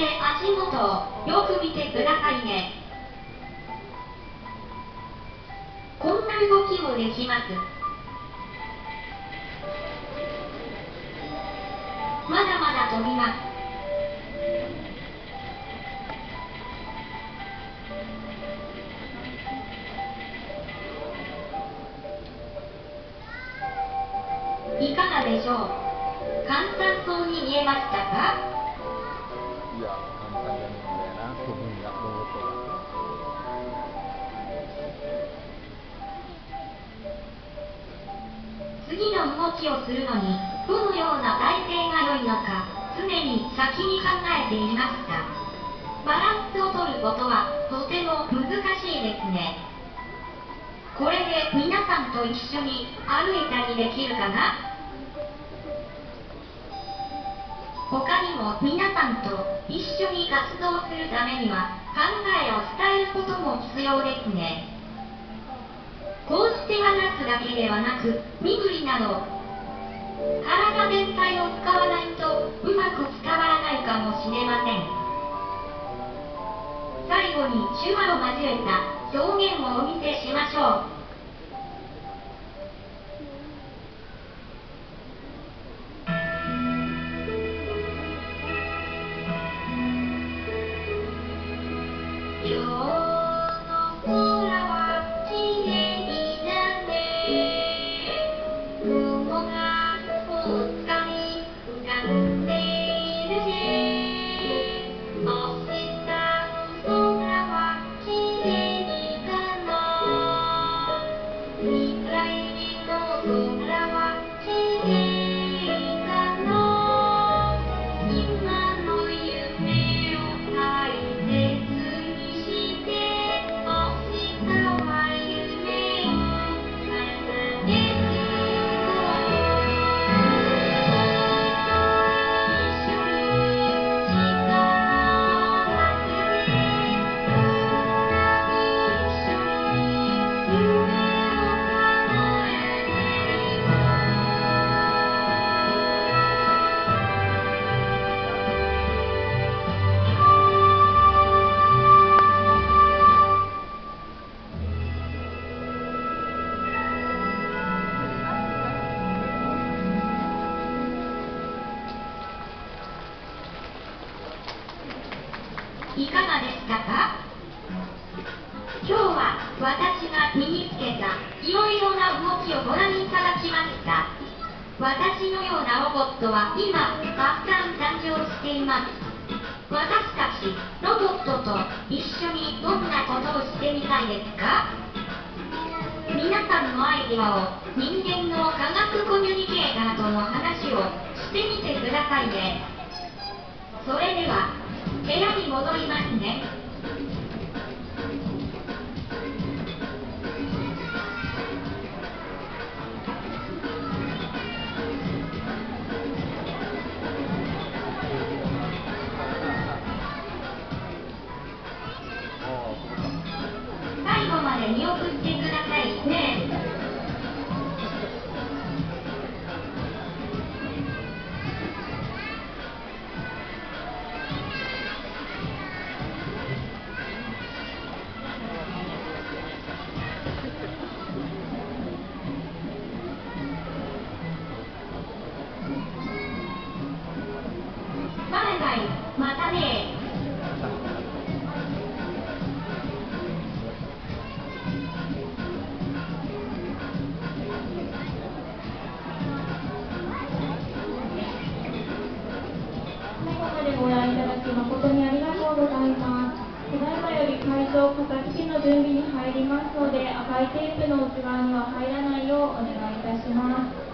して足元をよく見てくださいね。こんな動きもできます。まだまだ飛びます。いかがでしょう。簡単そうに見えましたか？ いや、簡単じゃねえんだよな、飛ぶんが、ロボットが。 次の動きをするのに、どのような体勢が良いのか、常に先に考えていました。バランスを取ることは、とても難しいですね。これで皆さんと一緒に歩いたりできるかな？他にも皆さんと一緒に活動するためには考えを伝えることも必要ですね。こうして話すだけではなく、身振りなど体全体を使わないとうまく伝わらないかもしれません。最後に手話を交えた表現をお見せしましょう。今日の空はきれいだね。雲がぽっかり浮かんでいるね。明日の空はきれいかな。未来の空はきれいかな。今の夢を大切にして明日は夢を叶える。一緒に力を合わせて一緒に夢を叶えていこいかがでしたか？今日は私が身につけたいろいろな動きをご覧いただきました。私のようなロボットは今たくさん誕生しています。私たちロボットと一緒にどんなことをしてみたいですか？皆さんのアイデアを人間の科学コミュニケーターとの話をしてみてくださいね。それでは部屋に戻りますね。最後まで見送ってくださいね。バイバイ、またね。 最後までご覧いただき誠にありがとうございます。ただいまより会場片付けの準備に入りますので、赤いテープの内側には入らないようお願いいたします。